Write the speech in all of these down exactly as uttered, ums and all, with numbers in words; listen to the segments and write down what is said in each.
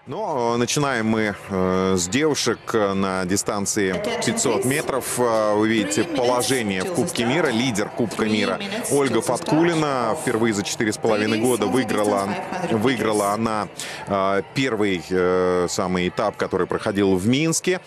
Но начинаем мы э, с девушек на дистанции пятьсот метров. Вы видите положение в Кубке мира. Лидер Кубка мира Ольга Фаткуллина. Впервые за четыре с половиной года выиграла, выиграла она э, первый э, самый этап, который проходил в Минске.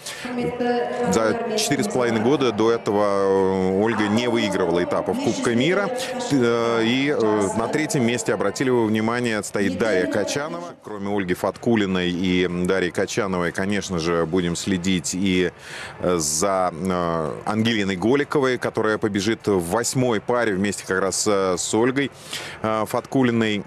За четыре с половиной года до этого Ольга не выигрывала этапов Кубка мира. И э, на третьем месте, обратили вы внимание, стоит Дарья Качанова. Кроме Ольги Фаткуллиной и Дарьи Качановой, конечно же, будем следить и за Ангелиной Голиковой, которая побежит в восьмой паре вместе как раз с Ольгой Фаткуллиной.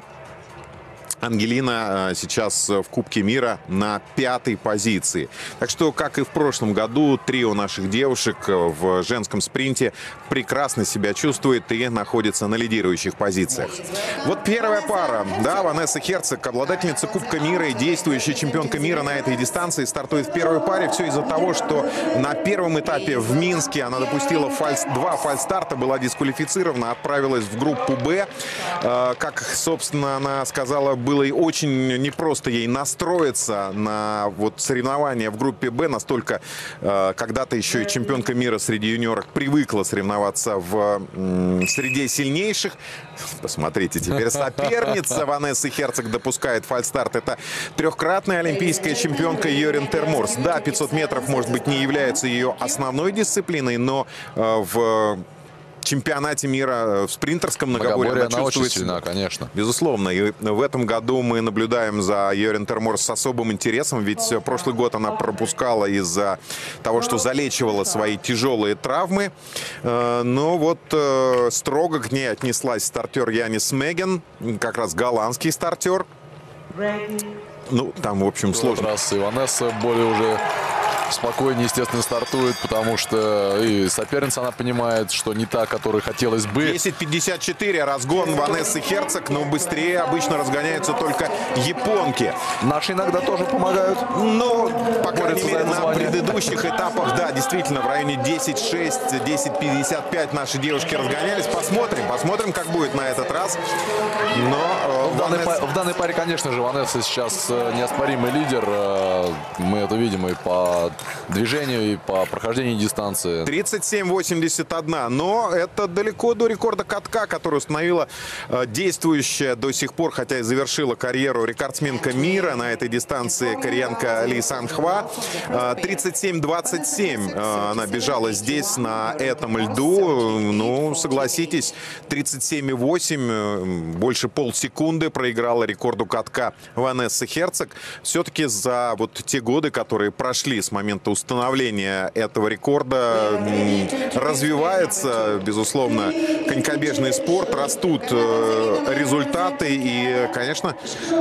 Ангелина сейчас в Кубке мира на пятой позиции. Так что, как и в прошлом году, трио наших девушек в женском спринте прекрасно себя чувствует и находится на лидирующих позициях. Вот первая пара. Да, Ванесса Херцог, обладательница Кубка мира и действующая чемпионка мира на этой дистанции, стартует в первой паре. Все из-за того, что на первом этапе в Минске она допустила фальс... два фальстарта, была дисквалифицирована, отправилась в группу «Б». Как, собственно, она сказала, было и очень непросто ей настроиться на вот соревнования в группе «Б». Настолько э, когда-то еще и чемпионка мира среди юниорок привыкла соревноваться в э, среде сильнейших. Посмотрите, теперь соперница Ванессы Херцог допускает фальстарт. Это трехкратная олимпийская чемпионка Йорин Терморс. Да, пятьсот метров, может быть, не является ее основной дисциплиной, но э, в чемпионате мира в спринтерском многоборье она чувствует себя, конечно. Безусловно. И в этом году мы наблюдаем за Йорин Терморс с особым интересом, ведь прошлый год она пропускала из-за того, что залечивала свои тяжелые травмы. Но вот строго к ней отнеслась стартер Янис Меген, как раз голландский стартер. Ну, там, в общем, сложно. Раз и Ванесса более уже спокойнее, естественно, стартует, потому что и соперница, она понимает, что не та, которой хотелось бы. десять пятьдесят четыре, разгон Ванессы Херцог, но быстрее обычно разгоняются только японки. Наши иногда тоже помогают. Но, по крайней мере, на предыдущих этапах, да, действительно, в районе десять шесть, десять пятьдесят пять наши девушки разгонялись. Посмотрим, посмотрим, как будет на этот раз. Но э, в, данной, Ванесса... в данной паре, конечно же, Ванесса сейчас неоспоримый лидер. Мы это видим и по движению, и по прохождению дистанции. тридцать семь восемьдесят один. Но это далеко до рекорда катка, который установила э, действующая до сих пор, хотя и завершила карьеру, рекордсменка мира на этой дистанции кореянка Ли Сан-Хва. Э, тридцать семь двадцать семь э, она бежала здесь, на этом льду. Ну, согласитесь, тридцать семь восемь, э, больше полсекунды проиграла рекорду катка Ванесса Херцог. Все-таки за вот те годы, которые прошли с момента установления этого рекорда, развивается, безусловно, конькобежный спорт, растут результаты и, конечно,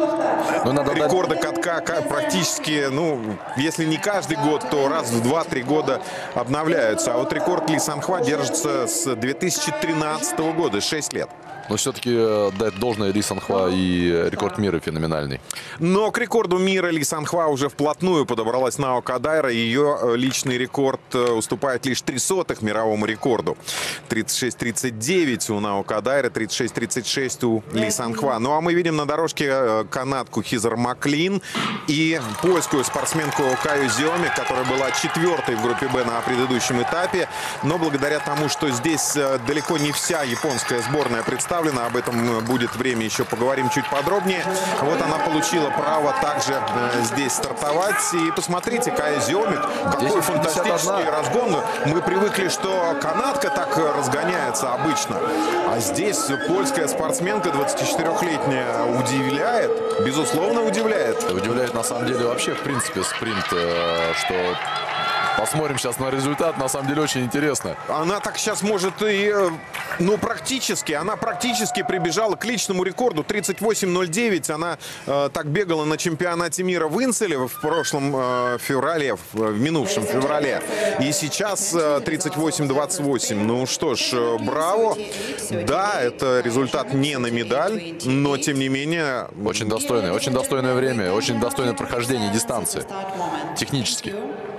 рекорды катка практически, ну, если не каждый год, то раз в два-три года обновляются. А вот рекорд Ли Сан-Хва держится с две тысячи тринадцатого года, шесть лет. Но все-таки дать должное Ли Сан-Хва, и рекорд мира феноменальный. Но к рекорду мира Ли Сан-Хва уже вплотную подобралась Нао Кадайра. Ее личный рекорд уступает лишь три сотых мировому рекорду. тридцать шесть тридцать девять у Нао Кадайра, тридцать шесть тридцать шесть у Ли Сан-Хва. Ну а мы видим на дорожке канадку Хизер Маклин и польскую спортсменку Каю Зиоми, которая была четвертой в группе «Б» на предыдущем этапе. Но благодаря тому, что здесь далеко не вся японская сборная представлена, об этом будет время, еще поговорим чуть подробнее. Вот она получила право также здесь стартовать. И посмотрите, Кая Зиоми, какой фантастический разгон. Мы привыкли, что канадка так разгоняется обычно. А здесь польская спортсменка, двадцатичетырёхлетняя, удивляет. Безусловно, удивляет. Удивляет на самом деле вообще, в принципе, спринт, что... Посмотрим сейчас на результат. На самом деле очень интересно. Она так сейчас может и... Ну, практически. Она практически прибежала к личному рекорду. тридцать восемь ноль девять. Она э, так бегала на чемпионате мира в Инцеле в прошлом э, феврале, в, в минувшем феврале. И сейчас э, тридцать восемь двадцать восемь. Ну что ж, э, браво. Да, это результат не на медаль, но тем не менее... Очень достойное, очень достойное время, очень достойное прохождение дистанции. Технически.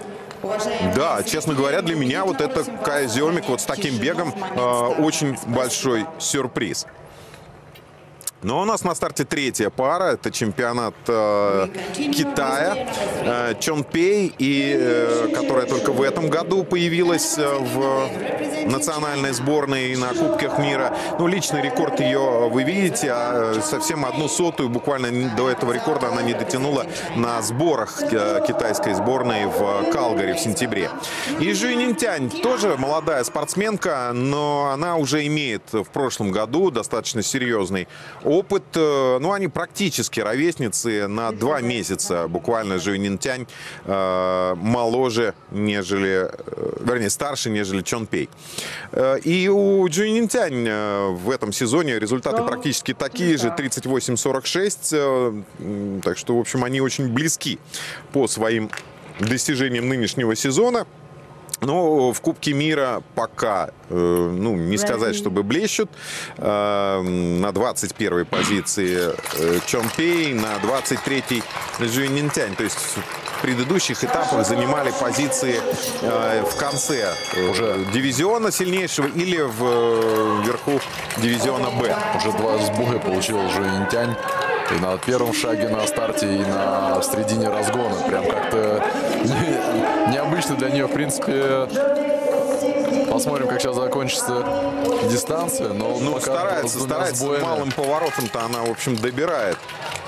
Да, честно говоря, для меня вот это Кая Зиомик вот с таким бегом э, очень большой сюрприз. Но у нас на старте третья пара. Это чемпионат э, Китая. Э, Чон Пей, и, э, которая только в этом году появилась э, в национальной сборной на Кубках мира. Ну, личный рекорд ее вы видите, а совсем одну сотую буквально до этого рекорда она не дотянула на сборах э, китайской сборной в Калгари в сентябре. И Жуй Нинтянь тоже молодая спортсменка, но она уже имеет в прошлом году достаточно серьезный опыт. Ну, они практически ровесницы на два месяца. Буквально Жуй Нинтянь э, моложе, нежели, э, вернее, старше, нежели Чон Пей. Э, и у Жуй Нинтянь э, в этом сезоне результаты практически такие же, тридцать восемь сорок шесть. Э, так что, в общем, они очень близки по своим достижениям нынешнего сезона. Но в Кубке мира пока, э, ну, не сказать, чтобы блещут. Э, на двадцать первой позиции э, Чон Пей, на двадцать третьей Жуй Нинтянь. То есть в предыдущих этапах занимали позиции э, в конце э, уже дивизиона сильнейшего или в, э, вверху дивизиона Б. Уже два сбоя получил Жуй Нинтянь. И на первом шаге на старте, и на в середине разгона. Прям как-то не, необычно для нее, в принципе. Посмотрим, как сейчас закончится дистанция. Но ну, старается, старается с малым поворотом-то она, в общем, добирает.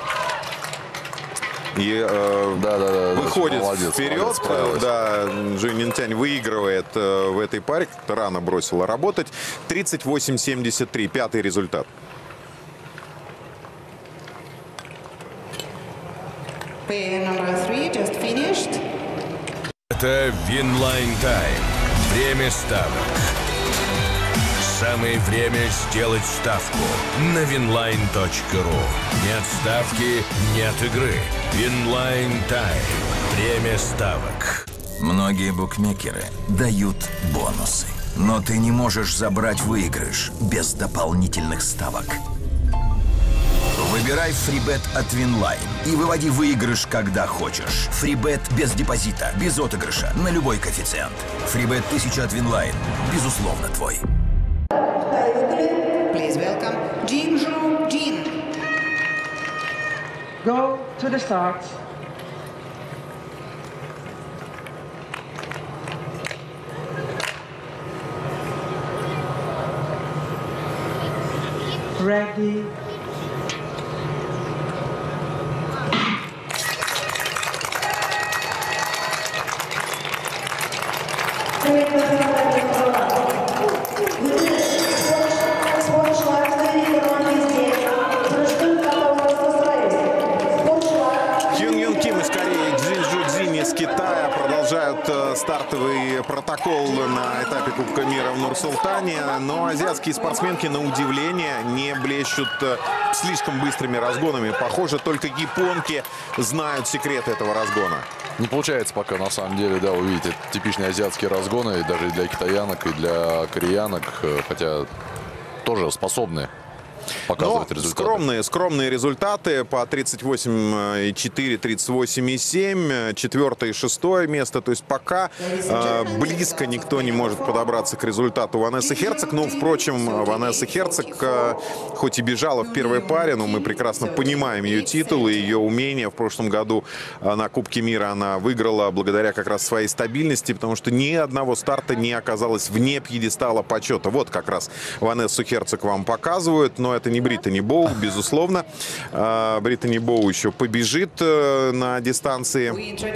И э, да, да, да, выходит молодец, вперед. Молодец, да, Жуй Нинтянь выигрывает э, в этой паре. Как-то рано бросила работать. тридцать восемь семьдесят три. Пятый результат. Это Винлайн Тайм. Время ставок. Самое время сделать ставку на винлайн точка ру. Нет ставки, нет игры. Винлайн Тайм. Время ставок. Многие букмекеры дают бонусы. Но ты не можешь забрать выигрыш без дополнительных ставок. Выбирай фрибет от Винлайн и выводи выигрыш, когда хочешь. Фрибет без депозита, без отыгрыша, на любой коэффициент. Фрибет тысяча от Винлайн, безусловно, твой. Please welcome Jingzhu Jin. Go to the start. Ready. Стартовый протокол на этапе Кубка мира в Нур-Султане, но азиатские спортсменки, на удивление, не блещут слишком быстрыми разгонами. Похоже, только японки знают секрет этого разгона. Не получается пока, на самом деле, да, увидеть типичные азиатские разгоны, даже и для китаянок, и для кореянок, хотя тоже способны показывать результаты. Скромные, скромные результаты по тридцать восемь и четыре, тридцать восемь и семь, четвертое и шестое место. То есть пока э, близко никто не может подобраться к результату Ванессы Херцог. Ну, впрочем, Ванесса Херцог, э, хоть и бежала в первой паре, но мы прекрасно понимаем ее титул и ее умения. В прошлом году э, на Кубке мира она выиграла благодаря как раз своей стабильности, потому что ни одного старта не оказалось вне пьедестала почета. Вот как раз Ванессу Херцог вам показывают, но это не Британи Боу, безусловно. Британи Боу еще побежит на дистанции.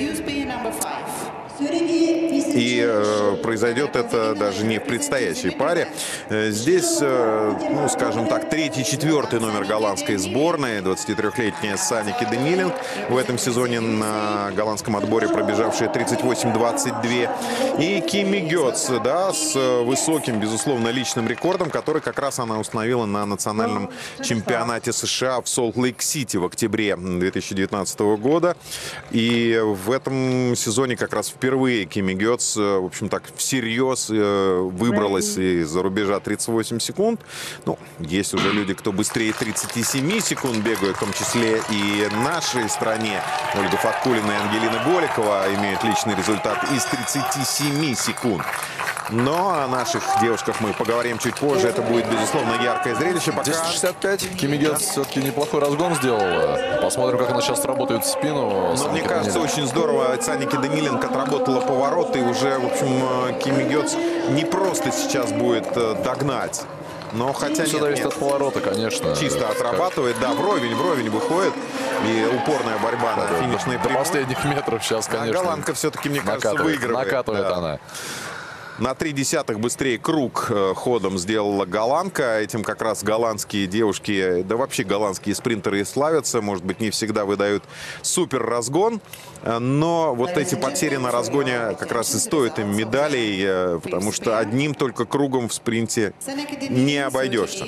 И э, произойдет это даже не в предстоящей паре. Здесь, э, ну, скажем так, третий, четвертый номер голландской сборной, двадцатитрёхлетняя Санники де Милинг, в этом сезоне на голландском отборе пробежавшая тридцать восемь двадцать два. И Кимми Гетц, да, с высоким, безусловно, личным рекордом, который как раз она установила на национальном чемпионате США в Солт-Лейк-Сити в октябре две тысячи девятнадцатого года. И в этом сезоне как раз впервые Кимми Гетц, в общем, так всерьез выбралась из-за рубежа тридцать восемь секунд. Ну, есть уже люди, кто быстрее тридцати семи секунд бегают, в том числе и в нашей стране. Ольга Фаткулина и Ангелина Голикова имеют личный результат из тридцати семи секунд. Но о наших девушках мы поговорим чуть позже. Это будет, безусловно, яркое зрелище. Пока... десять шестьдесят пять. Кими Гетц все-таки неплохой разгон сделала. Посмотрим, как она сейчас работает в спину. Но мне кажется, очень здорово Санники Даниленко отработала повороты. И уже, в общем, Кими Гетц не просто сейчас будет догнать. Но хотя все нет, зависит нет. от поворота, конечно. Чисто отрабатывает. Да, вровень, вровень выходит. И упорная борьба на финишной До прямой. последних метров сейчас, конечно. А голландка все-таки, мне кажется, накатывает, выигрывает. Накатывает да. она. На три десятых быстрее круг э, ходом сделала голландка. Этим как раз голландские девушки, да вообще голландские спринтеры и славятся. Может быть, не всегда выдают супер разгон. Но вот эти потери на разгоне как раз и стоят им медалей, э, потому что одним только кругом в спринте не обойдешься.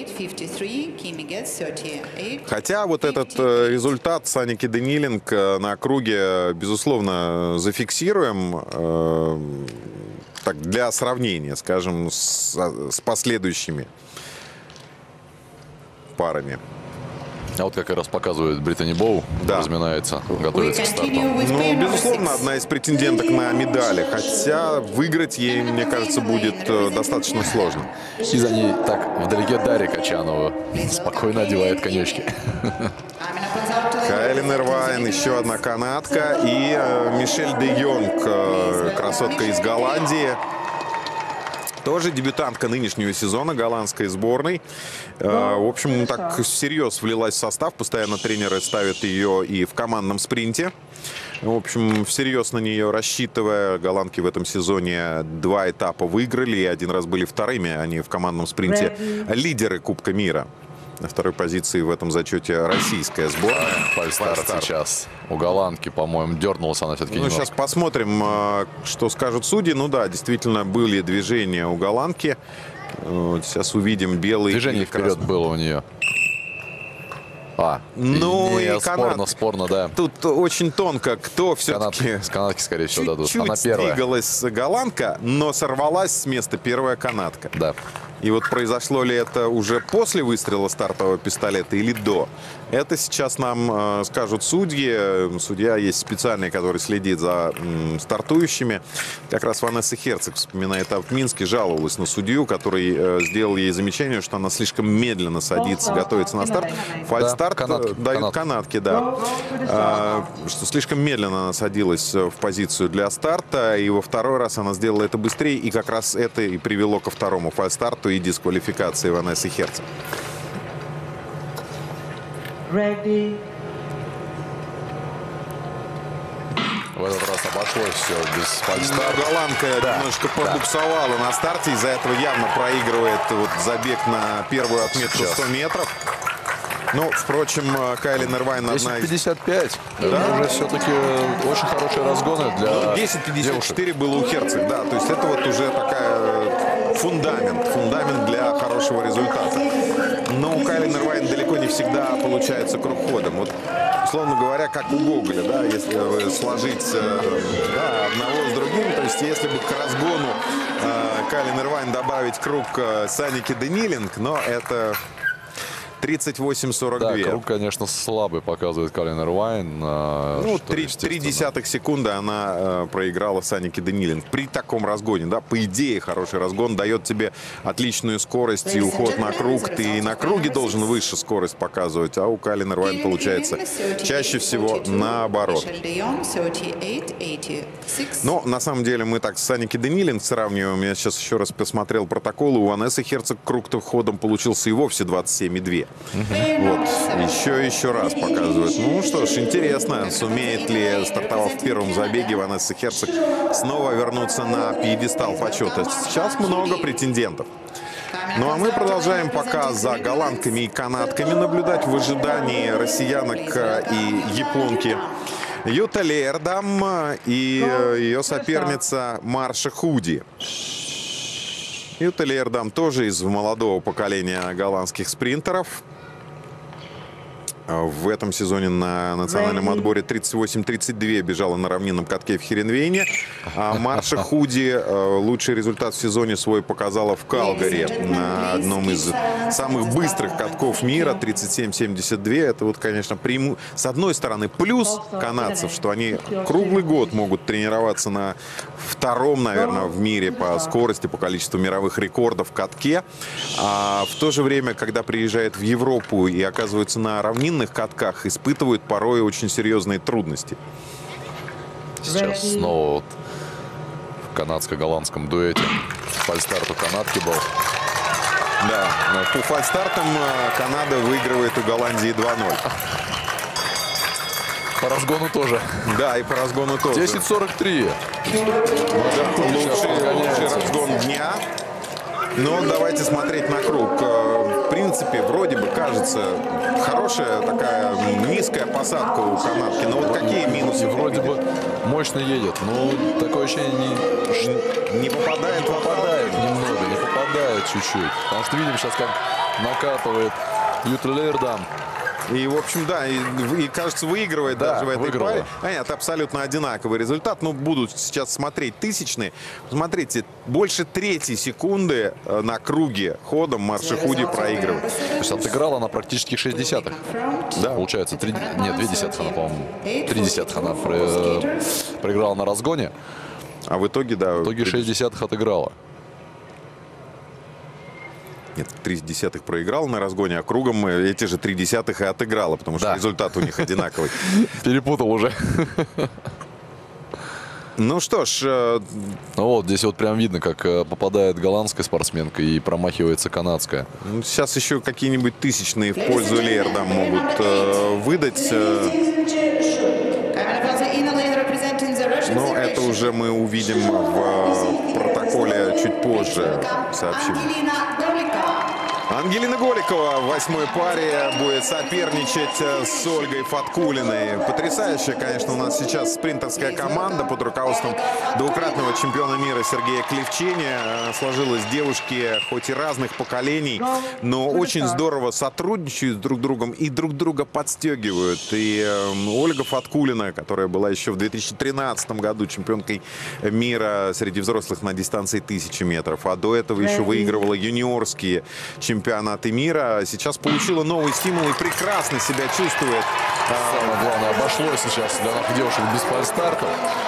Хотя вот этот э, результат Санники Даниленко на круге, безусловно, зафиксируем. Э, Так, для сравнения, скажем, с, с последующими парами. А вот как раз показывает Британи Боу. Да. Разминается, готовится к старту. Ну, безусловно, одна из претенденток на медали. Хотя выиграть ей, мне кажется, будет э, достаточно сложно. И за ней так вдалеке Дарья Качанова спокойно одевает конечки. Кайлин Ирвайн, еще одна канадка. И э, Мишель де Йонг, э, красотка из Голландии. Тоже дебютантка нынешнего сезона голландской сборной. Э, в общем, так всерьез влилась в состав. Постоянно тренеры ставят ее и в командном спринте. В общем, всерьез на нее рассчитывая. Голландки в этом сезоне два этапа выиграли. И один раз были вторыми. Они в командном спринте лидеры Кубка мира. На второй позиции в этом зачете российская сборная. Фальстарт сейчас у голландки, по-моему, дернулась она все-таки Ну, немножко. сейчас посмотрим, что скажут судьи. Ну да, действительно, были движения у голландки. Вот сейчас увидим белый. Движение вперед красный. было у нее. А, ну и, и спорно, канат... спорно, да. Тут очень тонко, кто все-таки... Канат... С канатки, скорее всего, дадут. Чуть-чуть Она первая. двигалась голландка, но сорвалась с места первая канатка. Да. И вот произошло ли это уже после выстрела стартового пистолета или до? Это сейчас нам э, скажут судьи. Судья есть специальный, который следит за м, стартующими. Как раз Ванесса Херцог, вспоминая этап в Минске, жаловалась на судью, который э, сделал ей замечание, что она слишком медленно садится, готовится на старт. Фальстарт Да, канатки, дают канатки, канатки. да. А, что слишком медленно она садилась в позицию для старта. И во второй раз она сделала это быстрее. И как раз это и привело ко второму фальстарту и дисквалификации Ванессы Херцог. Ready. В этот раз обошлось все без фальстарта. Голландка Да, немножко да. побуксовала на старте. Из-за этого явно проигрывает вот забег на первую отметку Сейчас. сто метров. Ну, впрочем, Кайлин Ирвайн одна десять из... пятьдесят пять. Да. Это уже все-таки очень хорошие разгоны для десять пятьдесят четыре девушек. было у Херцог, да. То есть это вот уже такая фундамент. Фундамент для хорошего результата. Но у Кайлин Ирвайн далеко не всегда получается круг ходом. Вот, условно говоря, как у Гоголя, да, если вы сложить э, да, одного с другим, то есть если бы к разгону э, Кайлин Ирвайн добавить круг э, Санники Даниленко, но это... тридцать восемь сорок два. Да, круг, конечно, слабый показывает Кайлин Ирвайн. Ну, три десятых секунды она э, проиграла Саннике Даниленко. При таком разгоне, да, по идее, хороший разгон дает тебе отличную скорость и уход на круг. Ты и на круге должен выше скорость показывать, а у Кайлин Ирвайн получается чаще всего наоборот. Но на самом деле мы так с Санники Даниленко сравниваем. Я сейчас еще раз посмотрел протоколы. У Ванессы Херцог круг-то ходом получился и вовсе двадцать семь и два. Вот, еще еще раз показывают. Ну что ж, интересно, сумеет ли, стартовав в первом забеге, Ванесса Херцог снова вернуться на пьедестал почета. Сейчас много претендентов. Ну а мы продолжаем пока за голландками и канадками наблюдать в ожидании россиянок и японки. Юта Леердам и ее соперница Марша Худи. Юта Леердам тоже из молодого поколения голландских спринтеров. В этом сезоне на национальном отборе тридцать восемь тридцать два бежала на равнинном катке в Херенвейне. А Марша Худи лучший результат в сезоне свой показала в Калгари на одном из самых быстрых катков мира, тридцать семь семьдесят два. Это вот, конечно, преиму... с одной стороны плюс канадцев, что они круглый год могут тренироваться на втором, наверное, в мире по скорости, по количеству мировых рекордов в катке. А в то же время, когда приезжают в Европу и оказываются на равнинном катках, испытывают порой очень серьезные трудности. Сейчас снова вот в канадско-голландском дуэте фальстарт у канадки был. Да, по фальстартам Канада выигрывает у Голландии два ноль. По разгону тоже. Да, и по разгону тоже. десять сорок три. Лучший, лучший разгон дня. Но давайте смотреть на круг. В принципе, вроде бы кажется, хорошая такая низкая посадка у канадки. Но вот какие минусы? Вроде бы мощно едет. Но такое ощущение не, не попадает, попадает немного, не попадает чуть-чуть. Потому что видим сейчас, как накатывает Юта Лейердан. И, в общем, да, и, и кажется, выигрывает да, даже в этой выиграла. паре. А нет, абсолютно одинаковый результат. Но будут сейчас смотреть тысячные. Смотрите, больше третьей секунды на круге ходом Марша Худи проигрывает. То есть отыграла она практически шесть десятых. Да, получается, три, нет, две десятых она, по-моему, три десятых она про, проиграла на разгоне. А в итоге, да. В итоге шесть десятых отыграла. Нет, три десятых проиграл на разгоне, а кругом эти же три десятых и отыграла, потому что да. результат у них одинаковый. Перепутал уже. Ну что ж. Ну вот, здесь вот прям видно, как попадает голландская спортсменка и промахивается канадская. Сейчас еще какие-нибудь тысячные в пользу Лейердан могут э, выдать. Э, но это уже мы увидим в протоколе чуть позже. Сообщим. Ангелина Голикова в восьмой паре будет соперничать с Ольгой Фаткулиной. Потрясающая, конечно, у нас сейчас спринтерская команда под руководством двукратного чемпиона мира Сергея Клевченя. Сложилась девушки хоть и разных поколений, но очень здорово сотрудничают друг с другом и друг друга подстегивают. И Ольга Фаткулина, которая была еще в две тысячи тринадцатом году чемпионкой мира среди взрослых на дистанции тысячи метров, а до этого еще выигрывала юниорские чемпионаты чемпионаты мира. Сейчас получила новый стимул и прекрасно себя чувствует. Самое главное, обошлось сейчас для наших девушек без фальстарта.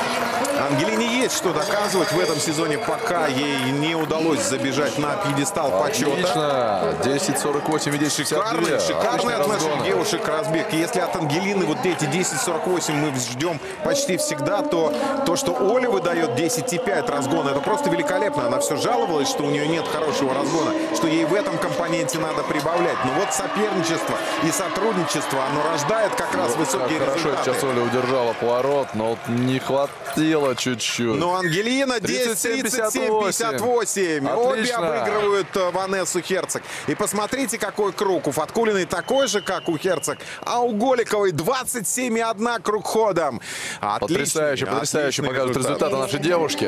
Ангелине есть что доказывать в этом сезоне, пока ей не удалось забежать на пьедестал почета. Отлично. десять сорок восемь и десять шестьдесят два. Шикарный, шикарный от наших девушек разбег. И если от Ангелины вот эти десять сорок восемь мы ждем почти всегда, то то, что Оля выдает десять пять разгона, это просто великолепно. Она все жаловалась, что у нее нет хорошего разгона, что ей в этом компоненте надо прибавлять. Но вот соперничество и сотрудничество, оно рождает как раз вот высокие хорошо результаты. Сейчас Оля удержала поворот, но вот не хватило чуть-чуть. Но Ангелина десять тридцать семь пятьдесят восемь. Обе обыгрывают Ванессу Херцог. И посмотрите, какой круг. У Фаткулиной такой же, как у Херцог, а у Голиковой двадцать семь и один круг ходом. Потрясающе, потрясающе показывают результаты нашей девушки.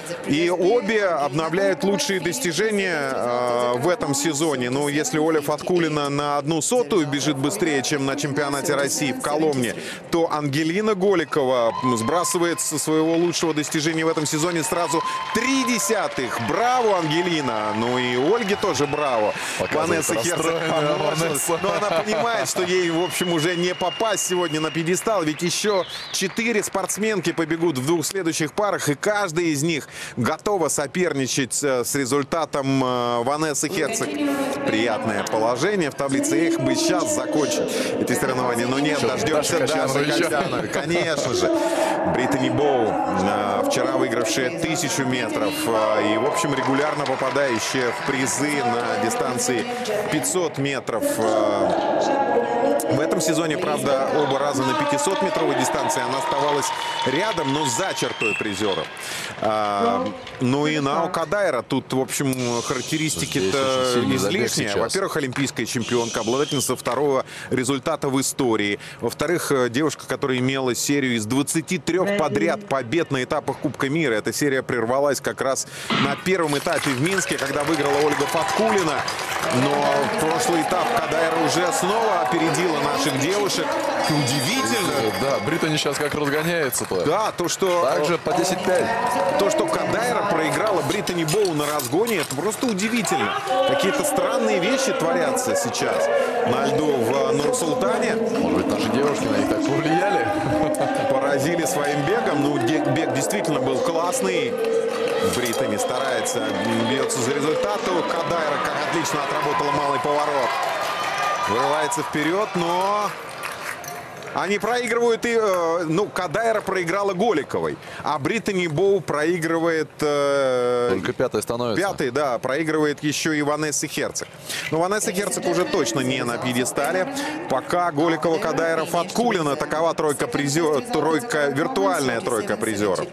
И обе обновляют лучшие достижения э, в этом сезоне. Ну, если Оля Фаткулина на одну сотую бежит быстрее, чем на чемпионате России в Коломне, то Ангелина Голикова сбрасывает со своего лучшего достижения в этом сезоне сразу три десятых. Браво, Ангелина! Ну и Ольге тоже браво. Ванесса Херцог поморщилась. Но она понимает, что ей, в общем, уже не попасть сегодня на пьедестал. Ведь еще четыре спортсменки побегут в двух следующих парах, и каждая из них готова соперничать с результатом Ванессы Херцог. Приятное положение в таблице. Эх, бы сейчас закончить эти соревнования. Но нет, дождемся Даши Качановой. Конечно же. Британи Боу, вчера выигравшая тысячу метров и, в общем, регулярно попадающая в призы на дистанции пятьсот метров. В этом сезоне, правда, оба раза на пятисотметровой дистанции она оставалась рядом, но за чертой призеров. А, ну и Нао Кадайра. Тут, в общем, характеристики-то излишние. Во-первых, олимпийская чемпионка, обладательница второго результата в истории. Во-вторых, девушка, которая имела серию из двадцати трёх подряд побед на этапах Кубка мира. Эта серия прервалась как раз на первом этапе в Минске, когда выиграла Ольга Фаткулина. Но прошлый этап Кадайра уже снова опередила сила наших девушек. Удивительно. Да, Британи сейчас как разгоняется-то. Да, то, что... Также по десять пять. То, что Кадайра проиграла Британи Боу на разгоне, это просто удивительно. Какие-то странные вещи творятся сейчас на льду в Нур-Султане. Может быть, наши девушки на них так повлияли? Поразили своим бегом. Ну, бег действительно был классный. Британи старается, бьется за результат. Кадайра как отлично отработала малый поворот. Вырывается вперед, но... Они проигрывают и... Э, ну, Кадайра проиграла Голиковой, а Британи Боу проигрывает... Э, Только пятая становится. Пятый, да, проигрывает еще и Ванесса Херцог. Но Ванесса Херцог уже точно не на пьедестале. Пока Голикова, Кадайра, Фаткулина. Такова тройка призеров, тройка, виртуальная тройка призеров.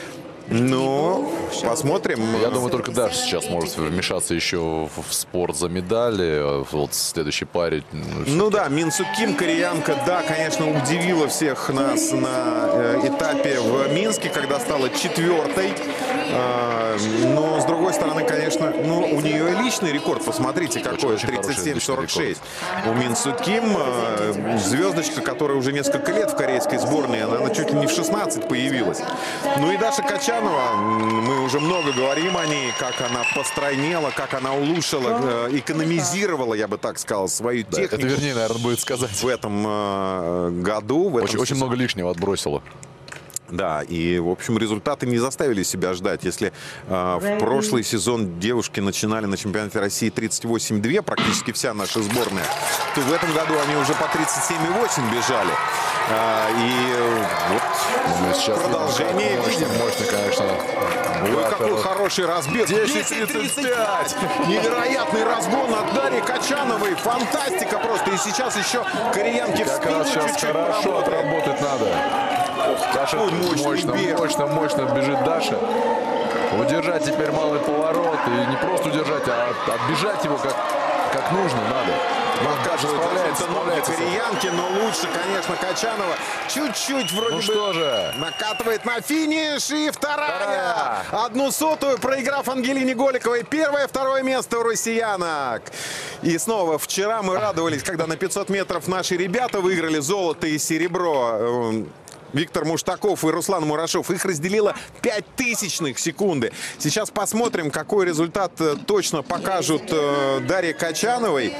Ну, посмотрим. Я думаю, только Даша сейчас может вмешаться еще в спор за медали. Вот следующий парень. Ну да, Мин Су Ким, кореянка, да, конечно, удивила всех нас на э, этапе в Минске, когда стала четвертой. Э, но, с другой стороны, конечно, ну, у нее личный рекорд. Посмотрите, какой, тридцать семь сорок шесть. У Мин Су Ким, э, звездочка, которая уже несколько лет в корейской сборной, она, она чуть ли не в шестнадцать появилась. Ну и Даша Качанова. Мы уже много говорим о ней, как она постройнела, как она улучшила, э, экономизировала, я бы так сказал, свою Да, технику. это вернее, наверное, будет сказать. В этом э, году. В этом Очень, очень много лишнего отбросила. Да, и, в общем, результаты не заставили себя ждать. Если э, в прошлый сезон девушки начинали на чемпионате России тридцать восемь две, практически вся наша сборная, то в этом году они уже по тридцать семь восемь бежали. Э, и вот Мы сейчас продолжение мощно, видим. мощно, конечно. Ой, какой хороший разбег. десять тридцать пять. Невероятный разгон от Дарьи Качановой. Фантастика просто. И сейчас еще кореянки в Как спину раз сейчас чуть-чуть хорошо поработают. отработать надо. Даша Какой мощный мощно, бег. мощно, мощно бежит Даша. Удержать теперь малый поворот. И не просто удержать, а отбежать его как, как нужно надо. Показывают справляется, это новые справляется. кореянки, но лучше, конечно, Качанова. Чуть-чуть вроде Ну бы что же. накатывает на финиш. И вторая. Вторая. Одну сотую, проиграв Ангелине Голиковой. Первое, второе место у россиянок. И снова вчера мы радовались, когда на пятьсот метров наши ребята выиграли золото и серебро. Виктор Муштаков и Руслан Мурашов. Их разделило пять тысячных секунды. Сейчас посмотрим, какой результат точно покажут э, Дарье Качановой.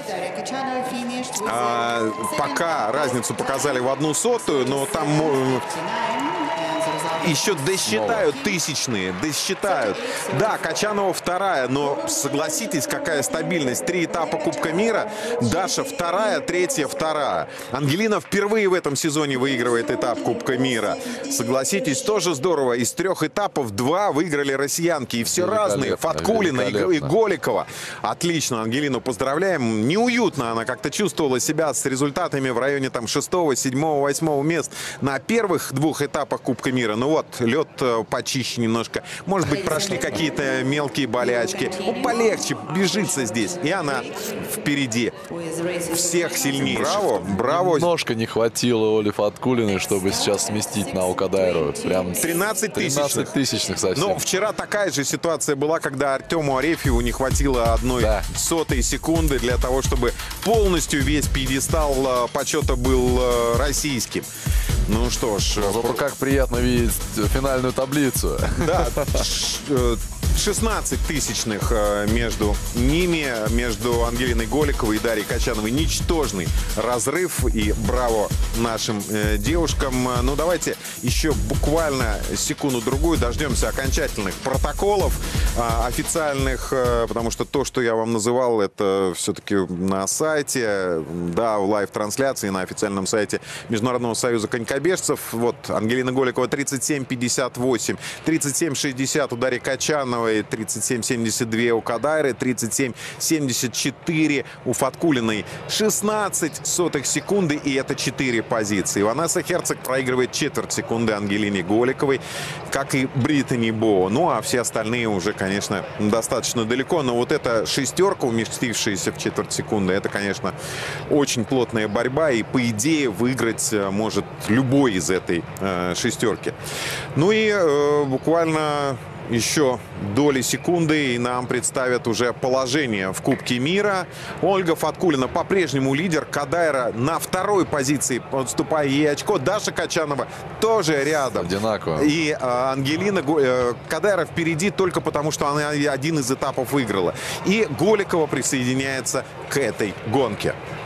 А, пока разницу показали в одну сотую, но там э, еще досчитают тысячные, досчитают. Да, Качанова вторая, но согласитесь, какая стабильность. Три этапа Кубка мира. Даша вторая, третья, вторая. Ангелина впервые в этом сезоне выигрывает этап Кубка мира. Согласитесь, тоже здорово. Из трех этапов два выиграли россиянки. И все разные. Фаткулина и, и Голикова. Отлично, Ангелину поздравляем. Неуютно она как-то чувствовала себя с результатами в районе там шестого, седьмого, восьмого мест на первых двух этапах Кубка мира. Ну вот, лед почище немножко. Может быть, прошли какие-то мелкие болячки. Ну, полегче, бежится здесь. И она впереди всех сильнейших. Браво, браво. Немножко не хватило Оли Фаткулиной, чтобы сейчас сместить на Кадайру. Прям тринадцать тысячных. тринадцать тысячных совсем. Но вчера такая же ситуация была, когда Артему Арефьеву не хватило одной Да. сотой секунды для того, чтобы полностью весь пьедестал э, почета был э, российским. Ну что ж, э, Зато как приятно видеть финальную таблицу. да, ш- э, шестнадцать тысячных э, между ними, между Ангелиной Голиковой и Дарьей Качановой. Ничтожный разрыв. И браво нашим э, девушкам. Ну, давайте еще буквально секунду-другую дождемся окончательных протоколов э, официальных, э, потому что то, что я вам называл, это все-таки на сайте, да, в лайв-трансляции, на официальном сайте Международного союза конькобежцев. Вот, Ангелина Голикова тридцать семь пятьдесят восемь, тридцать семь шестьдесят у Дарьи Качановой, тридцать семь семьдесят два у Кадайры, тридцать семь семьдесят четыре у Фаткулиной. шестнадцать сотых секунды, и это четыре позиции. Ванесса Херцог проигрывает четверть секунды Ангелине Голиковой, как и Британи Боу. Ну, а все остальные уже, конечно, достаточно далеко. Но вот эта шестерка, уместившаяся в четверть секунды, это, конечно, очень плотная борьба. И, по идее, выиграть может любой из этой э, шестерки. Ну и э, буквально еще доли секунды, и нам представят уже положение в Кубке мира. Ольга Фаткулина по-прежнему лидер. Кадайра на второй позиции, отступая ей очко. Даша Качанова тоже рядом. Одинаково. И а, Ангелина а, Кадайра впереди только потому, что она один из этапов выиграла. И Голикова присоединяется к этой гонке.